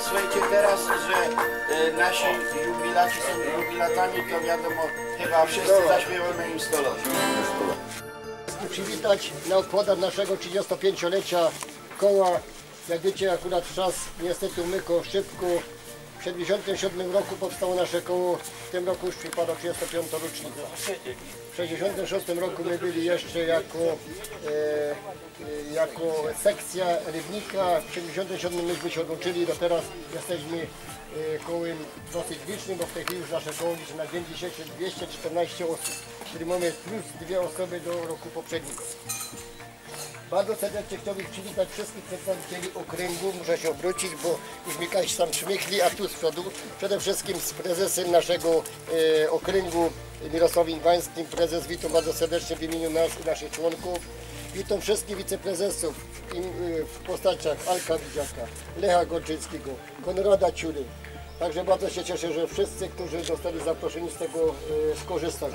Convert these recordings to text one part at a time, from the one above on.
słuchajcie, teraz, że nasi jubilaci są jubilatami, to wiadomo, chyba wszyscy zaśpiewamy im 100 lat. Przywitać na obchodach naszego 35-lecia koła. Jak wiecie, akurat czas niestety umykło szybko. W 1967 roku powstało nasze koło, w tym roku już przypada 35. rocznica. W 1966 roku my byli jeszcze jako sekcja Rybnika. W 1977 myśmy się odłączyli, do teraz jesteśmy kołem dosyć licznym, bo w tej chwili już nasze koło liczy na dzień dzisiejszy 214 osób, czyli mamy plus 2 osoby do roku poprzedniego. Bardzo serdecznie chciałbym przywitać wszystkich przedstawicieli okręgu. Muszę się obrócić, bo już mi Kaś tam szmychli, a tu z przodu przede wszystkim z prezesem naszego okręgu Mirosławem Iwańskim. Prezes, witam bardzo serdecznie w imieniu nas i naszych członków. Witam wszystkich wiceprezesów w postaciach Alka Widziaka, Lecha Gorczyńskiego, Konrada Ciury. Także bardzo się cieszę, że wszyscy, którzy zostali zaproszeni z tego skorzystali.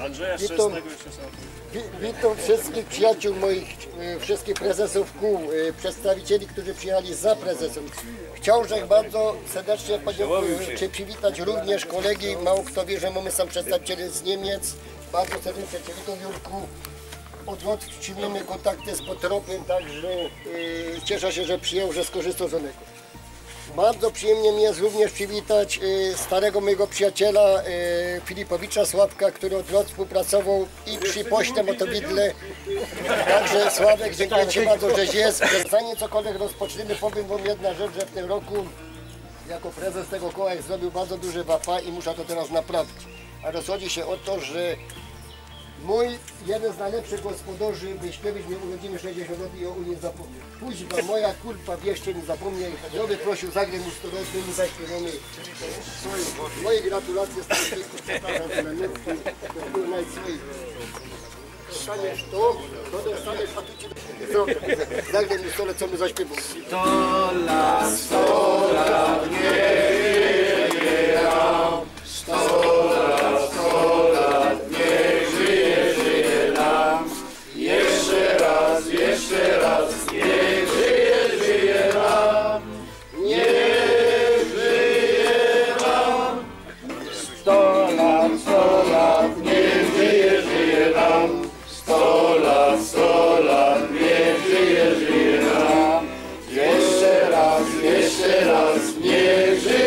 Witam wszystkich przyjaciół moich, wszystkich prezesów kół, przedstawicieli, którzy przyjechali za prezesem. Chciałbym bardzo serdecznie przywitać również kolegi, mało kto wie, że mamy sam przedstawicieli z Niemiec. Bardzo serdecznie Cię witam, Jurku. Utrzymujemy kontakty z Potropem, także cieszę się, że przyjął, że skorzystał z onego. Bardzo przyjemnie mi jest również przywitać starego mojego przyjaciela Filipowicza Sławka, który od lat współpracował i przy poście Motowidle. Także Sławek, dziękuję Ci bardzo, że jest. Zanim cokolwiek rozpoczniemy, powiem Wam jedna rzecz, że w tym roku jako prezes tego koła zrobił bardzo duży wapa i muszę to teraz naprawić. A rozchodzi się o to, że mój jeden z najlepszych gospodarzy Wyśpiewić mi urodziny 60 lat i o nie zapomniał. Kuźba, moja kulpa, wierzcie, nie zapomniał. Ja bym prosił, zagraj mu 100 lat, my zaśpiewamy. Moje gratulacje z tego wieku, przepraszam, na nutki, to było najsłej. Dostaniesz to dostaniesz, a tu Ci zagraj mu 100 lat, co my zaśpiewamy. 100 lat, 100 lat, nie żyje nam. 100 lat, 100 lat, nie żyje, żyje nam. Jeszcze raz, niech żyje, żyje nam. Niech żyje nam. 100 lat, niech żyje, żyje nam. 100 lat, niech żyje, żyje nam. Jeszcze raz, niech żyje.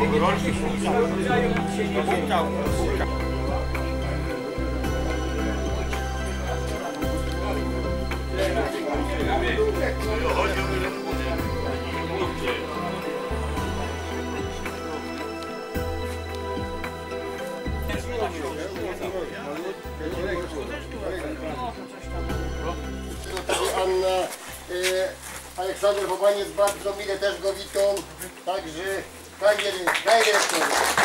Anna, Aleksander Wobaniec, bardzo mile też go witam, także panie dyrektorze,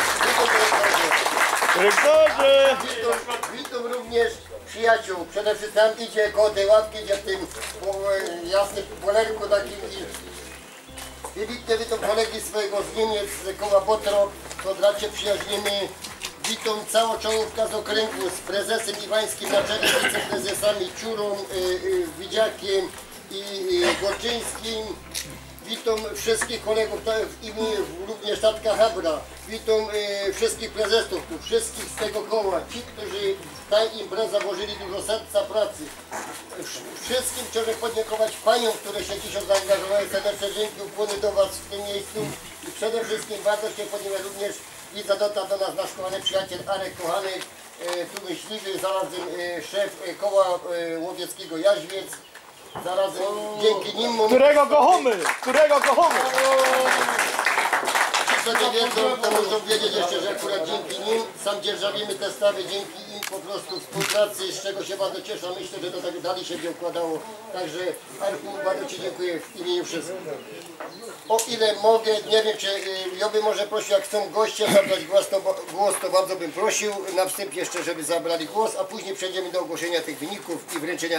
witam również przyjaciół, przede wszystkim tam idzie koło tej łapki, idzie w tym jasnym polerku takim i wybitnie witam kolegi swojego z Niemiec, z koła Botrop, to dracie przyjaźnimy. Witam całą czołówkę z okręgu, z prezesem Iwańskim na czele, z wiceprezesami Ciurą, Widziakiem i Gorczyńskim. Witam wszystkich kolegów w imieniu również Tatka Habra. Witam wszystkich prezesów, wszystkich z tego koła, ci, którzy w tę imprezę włożyli dużo serca pracy. Wszystkim chcę podziękować paniom, które się dzisiaj zaangażowały. Serdeczne dzięki, ukłony do was w tym miejscu i przede wszystkim bardzo się podziękuję również i zadota do nas nasz kochany przyjaciel Arek Kochany, tu myśliwy, zarazem szef koła łowieckiego Jaźwiec, zarazem dzięki nim... Którego kochamy? Ci, co nie wiedzą, to muszą wiedzieć jeszcze, że akurat dzięki nim sam dzierżawimy te sprawy, dzięki im po prostu współpracy, z czego się bardzo cieszę. Myślę, że to tak dalej się układało. Także Arku, bardzo ci dziękuję w imieniu wszystkich. O ile mogę, nie wiem, czy ja bym może prosił, jak chcą goście zabrać głos, to bardzo bym prosił na wstępie jeszcze, żeby zabrali głos, a później przejdziemy do ogłoszenia tych wyników i wręczenia.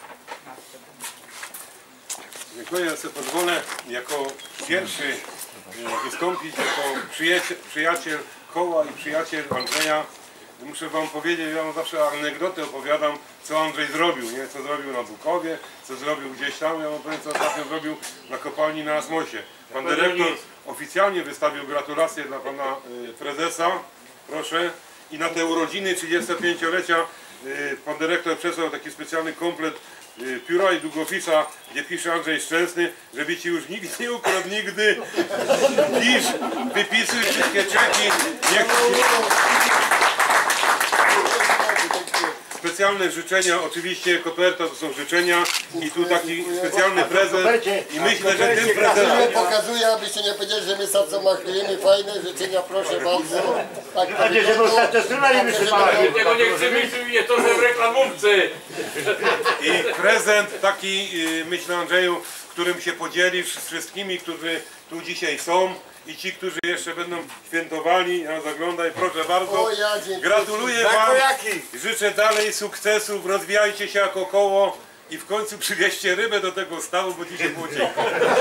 Dziękuję, ja sobie pozwolę jako pierwszy wystąpić jako przyjaciel koła i przyjaciel Andrzeja. Muszę wam powiedzieć, ja wam zawsze anegdotę opowiadam, co Andrzej zrobił, nie? Co zrobił na Bukowie, co zrobił gdzieś tam, ja wam powiem, co ostatnio zrobił na kopalni na Asmosie. Pan dyrektor oficjalnie wystawił gratulacje dla pana prezesa, proszę, i na te urodziny 35-lecia pan dyrektor przesłał taki specjalny komplet pióra i długopisa, gdzie pisze Andrzej Szczęsny, żeby ci już nikt nie ukradł nigdy, pisz, wypisuj wszystkie czeki, specjalne życzenia, oczywiście koperta to są życzenia i tu taki specjalny prezent i myślę, że tym prezentem... Pokazuję, abyście nie powiedzieli, że my sam co machlujemy, fajne życzenia, proszę bardzo. Tak, że ostatnia strona nie wysypała. Tego nie chcemy, nie to są reklamówcy. I prezent taki, myślę Andrzeju, którym się podzielisz z wszystkimi, którzy tu dzisiaj są i ci, którzy jeszcze będą świętowali. Ja zaglądaj, proszę bardzo. O, ja dziękuję. Gratuluję wam, życzę dalej sukcesów, rozwijajcie się jako koło i w końcu przywieźcie rybę do tego stawu, bo dzisiaj było cienko.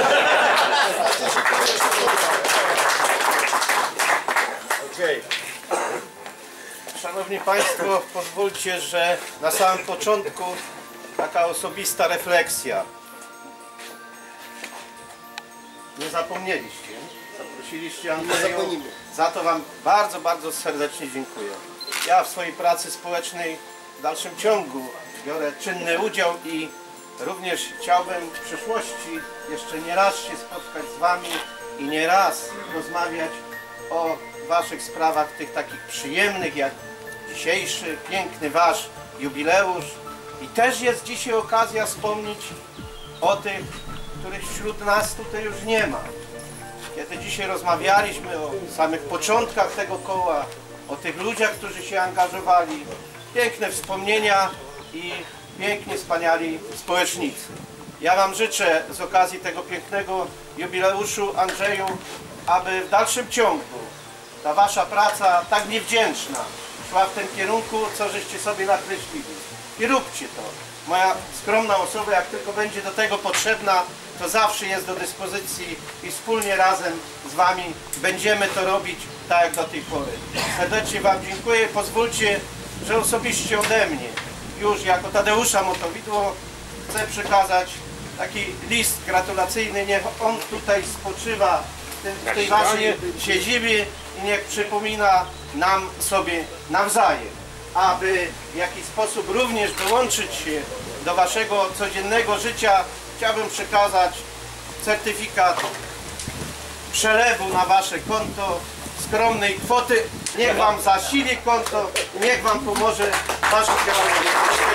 Okay. Szanowni Państwo, pozwólcie, że na samym początku taka osobista refleksja. Nie zapomnieliście, zaprosiliście Andrzeju, za to Wam bardzo, bardzo serdecznie dziękuję. Ja w swojej pracy społecznej w dalszym ciągu biorę czynny udział i również chciałbym w przyszłości jeszcze nie raz się spotkać z Wami i nie raz rozmawiać o Waszych sprawach, tych takich przyjemnych, jak dzisiejszy, piękny Wasz jubileusz. I też jest dzisiaj okazja wspomnieć o tych, których wśród nas tutaj już nie ma. Kiedy dzisiaj rozmawialiśmy o samych początkach tego koła, o tych ludziach, którzy się angażowali, piękne wspomnienia i pięknie wspaniali społecznicy. Ja Wam życzę z okazji tego pięknego jubileuszu, Andrzeju, aby w dalszym ciągu ta Wasza praca tak niewdzięczna szła w tym kierunku, co żeście sobie nakreślili. I róbcie to. Moja skromna osoba, jak tylko będzie do tego potrzebna, to zawsze jest do dyspozycji i wspólnie razem z Wami będziemy to robić tak jak do tej pory. Serdecznie Wam dziękuję. Pozwólcie, że osobiście ode mnie, już jako Tadeusza Motowidło, chcę przekazać taki list gratulacyjny. Niech on tutaj spoczywa w tej Waszej siedzibie i niech przypomina nam sobie nawzajem, aby w jakiś sposób również dołączyć się do Waszego codziennego życia. Chciałbym przekazać certyfikat przelewu na Wasze konto skromnej kwoty. Niech Wam zasili konto i niech Wam pomoże w Waszym działaniu.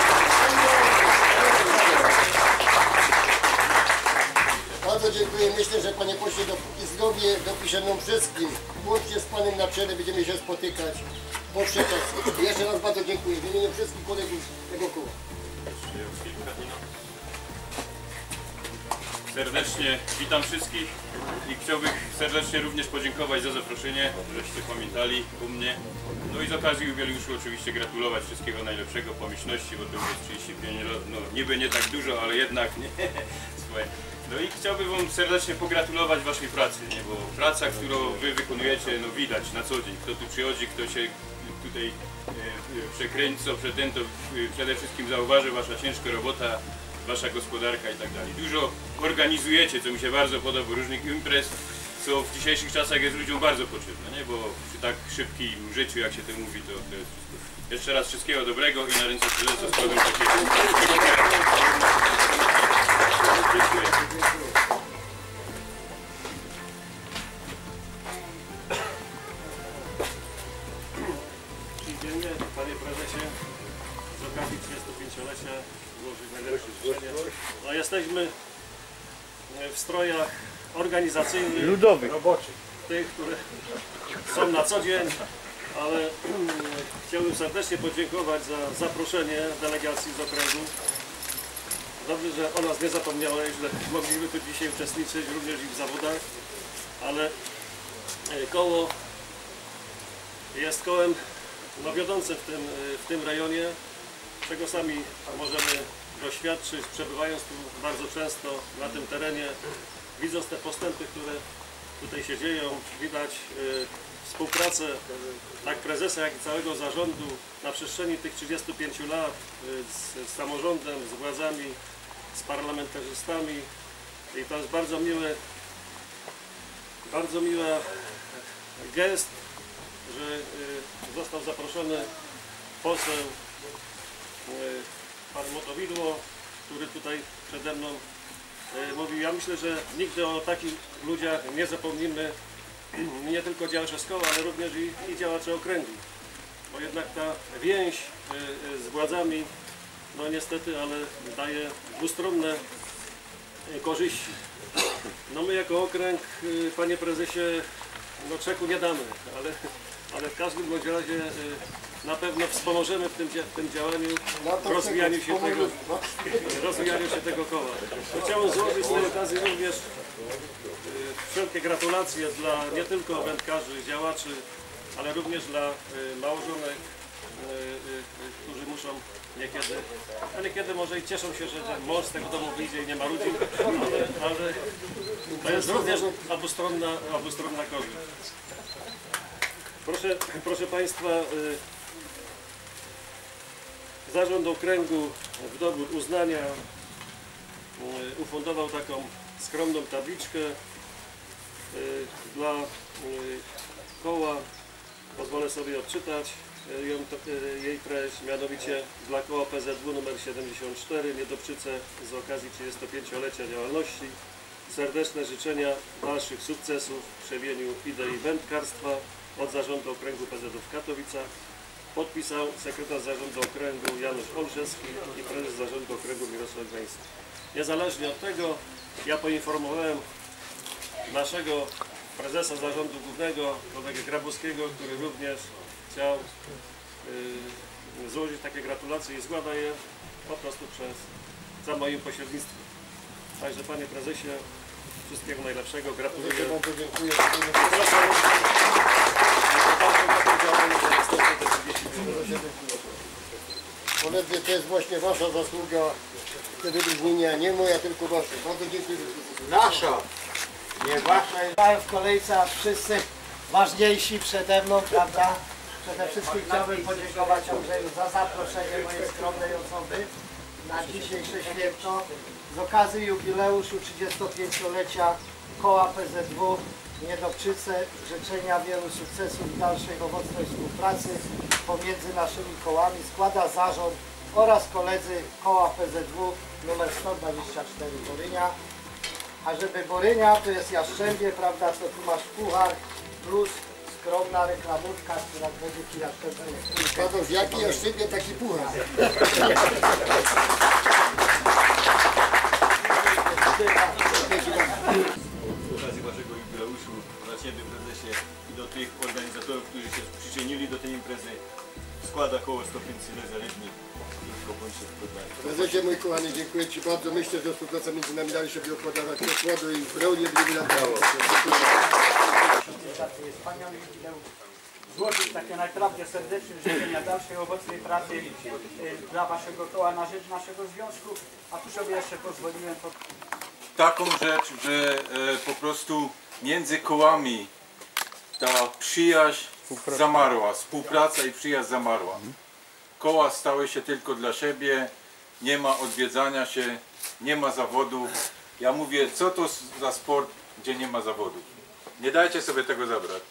Bardzo dziękuję. Myślę, że panie pośle, dopóki zdrowie dopisze nam wszystkim, łącznie z panem na czele, będziemy się spotykać po czas. Jeszcze raz bardzo dziękuję w imieniu wszystkich kolegów tego koła. Serdecznie witam wszystkich i chciałbym serdecznie również podziękować za zaproszenie, żeście pamiętali o mnie. No i z okazji jubileuszu oczywiście gratulować wszystkiego najlepszego, pomyślności, bo to już jest 35 lat, no niby nie tak dużo, ale jednak nie. Słuchaj. No i chciałbym Wam serdecznie pogratulować Waszej pracy, nie? Bo praca, którą Wy wykonujecie, no widać na co dzień. Kto tu przychodzi, kto się tutaj przekręci, to przede wszystkim zauważy Wasza ciężka robota, Wasza gospodarka i tak dalej. Dużo organizujecie, co mi się bardzo podoba, różnych imprez, co w dzisiejszych czasach jest ludziom bardzo potrzebne, nie? Bo przy tak szybkim życiu, jak się to mówi, to jest wszystko. Jeszcze raz wszystkiego dobrego i na ręce prezesa składam takie... Dziękuję. Dziennie, panie prezesie, z okazji 35-lecia złożyć najlepsze życzenia. No, jesteśmy w strojach organizacyjnych, Ludowych. tych, które są na co dzień, ale chciałbym serdecznie podziękować za zaproszenie delegacji z okręgu. Dobrze, że o nas nie zapomniałeś, że mogliśmy tu dzisiaj uczestniczyć również i w zawodach, ale koło jest kołem wiodącym w tym rejonie, czego sami możemy doświadczyć, przebywając tu bardzo często na tym terenie, widząc te postępy, które tutaj się dzieją. Widać współpracę tak prezesa, jak i całego zarządu na przestrzeni tych 35 lat z samorządem, z władzami, z parlamentarzystami i to jest bardzo miły gest, że został zaproszony poseł pan Motowidło, który tutaj przede mną mówił. Ja myślę, że nigdy o takich ludziach nie zapomnimy, nie tylko działacze z koła, ale również i działacze okręgu, bo jednak ta więź z władzami, no niestety, ale daje dwustronne korzyści. No my jako okręg, panie prezesie, no czeku nie damy, ale w każdym bądź razie na pewno wspomożemy w tym działaniu, rozwijaniu się tego koła. Chciałem złożyć z tej okazji również wszelkie gratulacje dla nie tylko wędkarzy, działaczy, ale również dla małżonek, którzy muszą niekiedy może i cieszą się, że mąż z tego domu wyjdzie i nie ma rodzin, ale to jest również obustronna korzyść. Proszę Państwa, Zarząd Okręgu w dowód uznania ufundował taką skromną tabliczkę dla koła. Pozwolę sobie odczytać jej treść, mianowicie dla koła PZW nr 74 Niedobczyce z okazji 35-lecia działalności. Serdeczne życzenia dalszych sukcesów w krzewieniu idei wędkarstwa od Zarządu Okręgu PZW w Katowicach. Podpisał sekretarz Zarządu Okręgu Janusz Olszewski i prezes Zarządu Okręgu Mirosław Gdański. Niezależnie od tego, ja poinformowałem naszego prezesa Zarządu Głównego, kolegę Grabowskiego, który również chciał złożyć takie gratulacje i składa je po prostu za moim pośrednictwem. Także panie prezesie, wszystkiego najlepszego, gratuluję. Bardzo dziękuję. Koledzy, to jest właśnie wasza zasługa, te wyróżnienia, nie moja, tylko wasza. Bardzo dziękuję. Nasza, nie wasza. W kolejce, a wszyscy ważniejsi przede mną, prawda? Przede wszystkim chciałbym podziękować Andrzeju za zaproszenie mojej skromnej osoby na dzisiejsze święto. Z okazji jubileuszu 35-lecia koła PZW Niedobczyce życzenia wielu sukcesów i dalszej owocnej współpracy pomiędzy naszymi kołami składa zarząd oraz koledzy koła PZW nr 124 Borynia. A żeby Borynia to jest Jastrzębie, prawda, to tu masz puchar plus skromna reklamówka, która będzie Ci następny. Paweł, jaki ja szczypie, taki puchar. Z okazji Waszego jubileuszu dla Ciebie, prezesie, i do tych organizatorów, którzy się przyczynili do tej imprezy, składa koło 105 Niezależnych. Prezesie mój kochany, dziękuję Ci bardzo. Myślę, że współpraca między nami dalej się będzie układała w układu i w pełni jubilatorów. Jest wspaniały jubileusz. Złożyć takie naprawdę serdeczne życzenia dalszej owocnej pracy dla Waszego koła na rzecz naszego związku. A tu sobie jeszcze pozwoliłem taką rzecz, że po prostu między kołami ta przyjaźń zamarła, współpraca i przyjaźń zamarła. Koła stały się tylko dla siebie, nie ma odwiedzania się, nie ma zawodów. Ja mówię, co to za sport, gdzie nie ma zawodów? Nie dajcie sobie tego zabrać.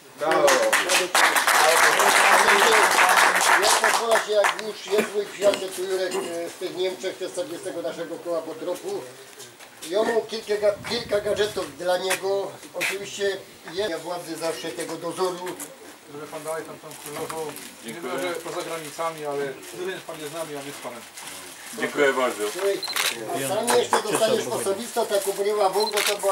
Ja pozwolę się, jak już jest mój przyjaciel tu Jurek z tych Niemczech, przedstawiciel naszego koła Bodropu. Ja mam kilka gadżetów dla niego. Oczywiście jest władzy zawsze tego dozoru. Żeby Pan dalej tam tą królową, nie wiem, że poza granicami, ale Pan jest z nami, a nie z Panem. Dziękuję bardzo. A sam jeszcze dostaniesz osobistą taką bryła Bóg, bo to była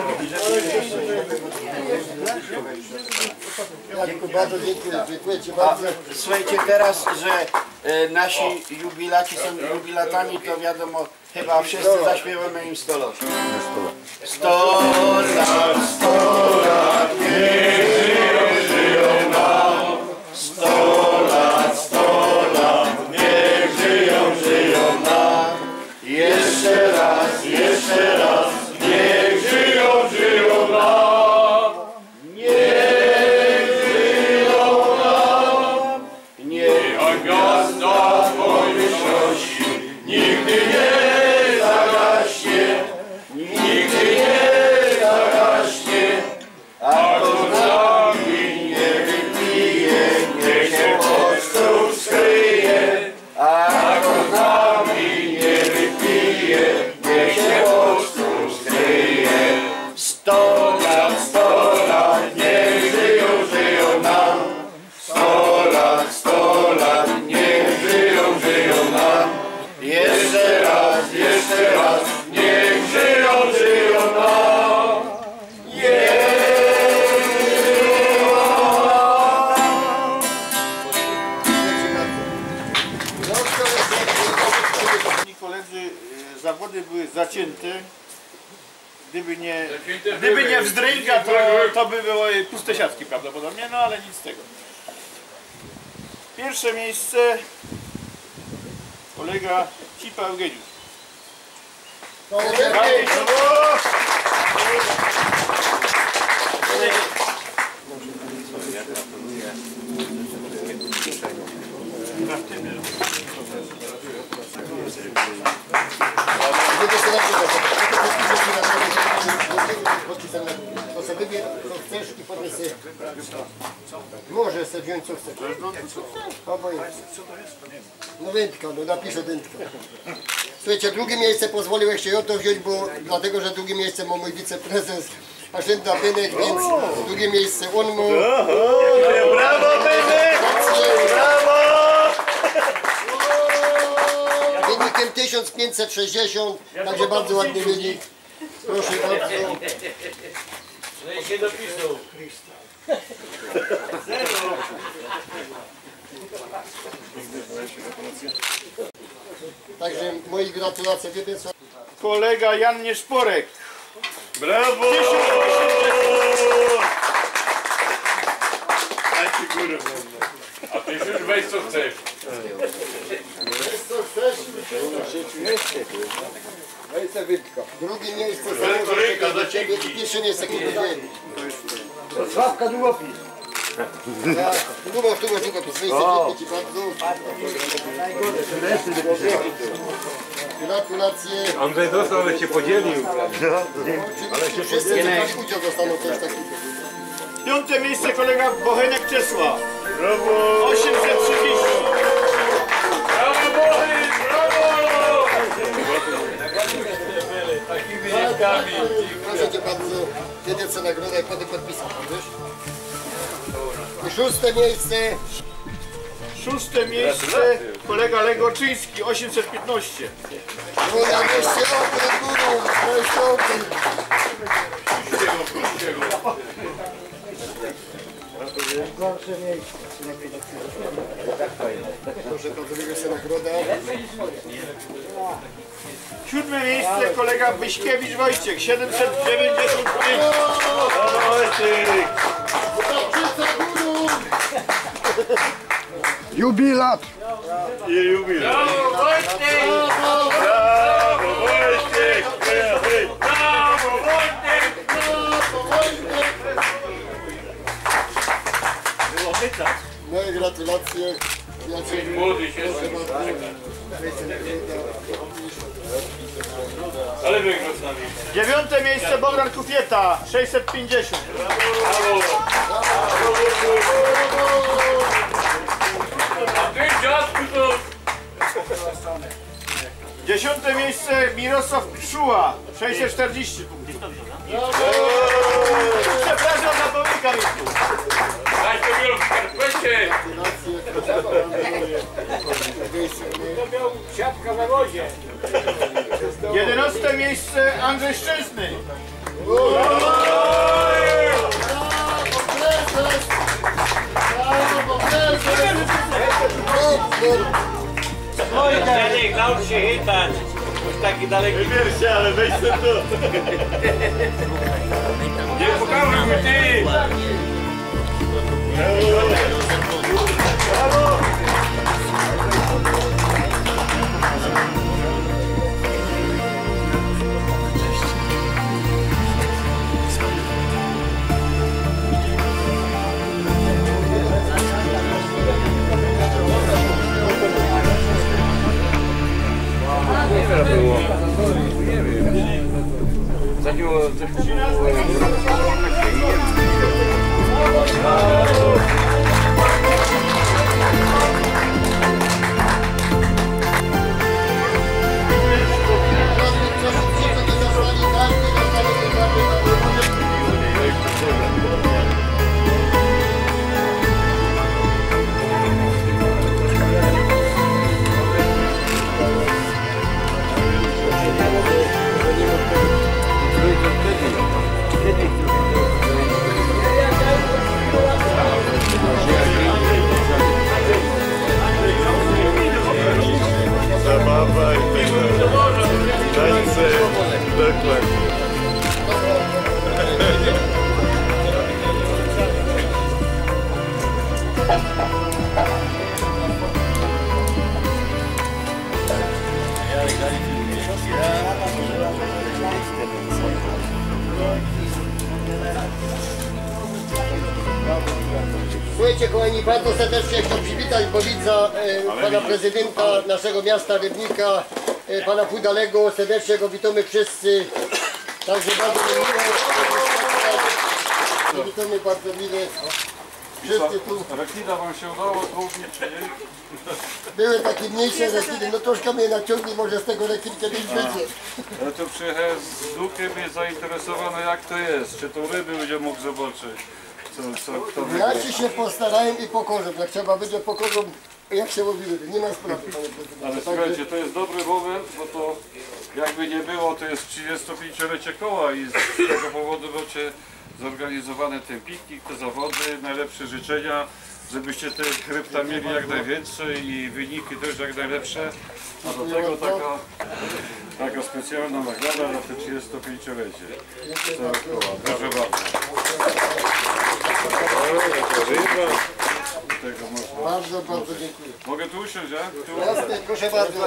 Dziękuję bardzo, dziękuję Ci bardzo. Słuchajcie, teraz, że nasi jubilaci są jubilatami, to wiadomo, chyba wszyscy zaśpiewamy im 100 lat. 100 lat, 100 lat, niech żyją nam. 100 lat, 100 lat, niech żyją nam. Jeszcze raz, niech żyją nam. Niech żyją nam. Niech gwiazda wolności nigdy nie zagaśnie. Nigdy nie zagaśnie. A to nami nie wypije, niech się ostro skryje. A to nami nie wypije, niech się ostro skryje. 100 lat, niech żyją nam. 100 lat, niech żyją nam. Jeszcze raz, niech żyją nam. Koledzy, zawody były zacięte. Gdyby nie wzdręga, to by były puste siatki prawdopodobnie, no ale nic z tego. Pierwsze miejsce kolega Cipa Eugeniusz. To sobie wybierz, co chcesz i potem sobie... Może sobie wziąć, co chcesz. Obojętnie. No wędka, no napiszę wędka. Słuchajcie, drugie miejsce pozwoliłeś się o to wziąć, bo dlatego, że drugie miejsce ma mój wiceprezes Aszenda Benek, więc drugie miejsce on ma. Brawo, Benek! Brawo! Wynikiem 1560, także bardzo ładny wynik. Proszę bardzo. No i się dopisał. Także moje gratulacje. Kolega Jan Nieszporek. Brawo! A ty już weź co chcesz. Drugie miejsce za ciebie i pierwsze miejsce Kubuzieli. Sławka długopis. Długopis, dziękuję Ci bardzo. Gratulacje. Andrzej dostał, ale się podzielił. Wszyscy co udział dostaną coś takiego. Piąte miejsce kolega Bochenek Czesław. Brawo! 830. Brawo, Bohy! Brawo! Takimi wynikami. Proszę Cię bardzo, jedzie co nagroda i potem podpisał, wiesz? I szóste miejsce. Szóste miejsce kolega Legorczyński, 815. Druga miejsce Okręt Górą, Gorsze miejsce. Proszę bardzo, wywiesę nagrodę. Siódme miejsce kolega Byśkiewicz Wojciech, 795. Jubilat! Jubilat! Brawo Wojtek! Brawo Wojtek! Brawo Wojtek! Było pytać. No i gratulacje. Młody się ale wygrał z nami. Dziewiąte miejsce Bogdan Kufieta, 650. Brawo! A ty dziadku to... Dziesiąte miejsce Mirosław Pszuła, 640 punktów. Przepraszam za pomyłkę miejscu. Daj to biorą w skarpecie! Siatka na wozie. 11 miejsce Andrzej Szczęsny. Wojtek, naucz się hitać. Już taki daleki. Wybierz się, ale weź sobie to. Nie pokażę mi ty! Brawo! Było. Zagiło coś zabawa i tańce, dokładnie. Słuchajcie kochani, bardzo serdecznie chcę przywitać Bowidza, pana prezydenta naszego miasta Rybnika, pana Pudalego. Serdecznie go witamy wszyscy. Także bardzo mi miło. Witamy bardzo miło. Wszyscy tu. Rekida wam się udało, dwóch nie przyjęli. Były takie mniejsze rekidy, no troszkę mnie naciągnie, może z tego rekin kiedyś będzie. Ja tu przyjechałem z Dukiem, jest zainteresowany jak to jest, czy to ryby będzie mógł zobaczyć. Kto Ja ci się postarałem i pokorzę, jak trzeba będzie pokorzą, jak się mówi, nie ma sprawy, panie prezydencie. Ale słuchajcie, to jest dobry moment, bo to jakby nie było, to jest 35-lecie koła i z tego powodu będzie zorganizowany ten piknik, te zawody, najlepsze życzenia, żebyście tych ryb tam mieli jak najwięcej i wyniki też jak najlepsze. A do tego taka specjalna nagroda na te 35-lecie. Proszę bardzo. Bardzo, bardzo dziękuję. Mogę tu usiąść, a? Tu? Jasne, proszę bardzo.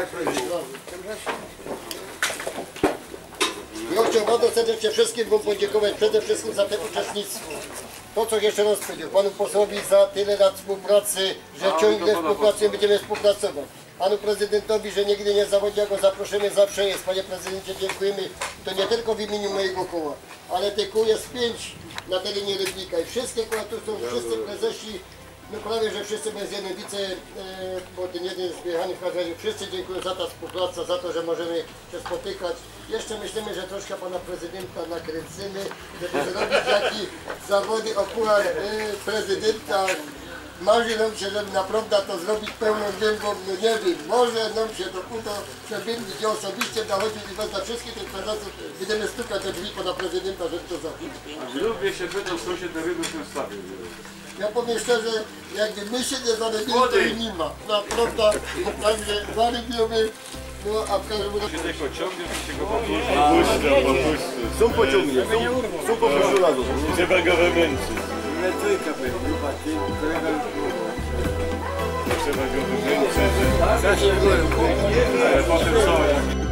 Ja chciałbym bardzo serdecznie wszystkim wam podziękować przede wszystkim za te uczestnictwo. To, co jeszcze raz powiedział, panu posłowi za tyle lat współpracy, że ciągle współpracujemy, będziemy współpracować. Panu prezydentowi, że nigdy nie zawodzi, go zaproszenie zawsze jest. Panie prezydencie, dziękujemy. To nie tylko w imieniu mojego koła, ale tych kół jest 5 na terenie Rybnika i wszystkie koła tu są, wszyscy prezesi No prawie, że wszyscy bez jednej wice, bo ten jeden z wjechanych harcerzy, wszyscy dziękuję za tę współpracę, za to, że możemy się spotykać. Jeszcze myślimy, że troszkę pana prezydenta nakręcimy, żeby zrobić jakieś zawody o puchar prezydenta. Marzy nam się, żeby naprawdę to zrobić pełną gębą, no nie wiem, może nam się to uda przebiegnie i osobiście dochodzić i was za wszystkich tych prezentów będziemy stukać do drzwi pana prezydenta, żeby to zrobić. W grubie się pytał, co się do rynku przedstawił. Ja powiem szczerze, jakby my się nie zarobili, to i nie ma. Naprawdę, także zarobimy, no a w każdym razie... Się tylko ciągnie, że się go popuszcza. Są pociągnie, są po prostu razem. Trzeba go wymęczyć. Trzeba go wymęczyć. Ale potem co?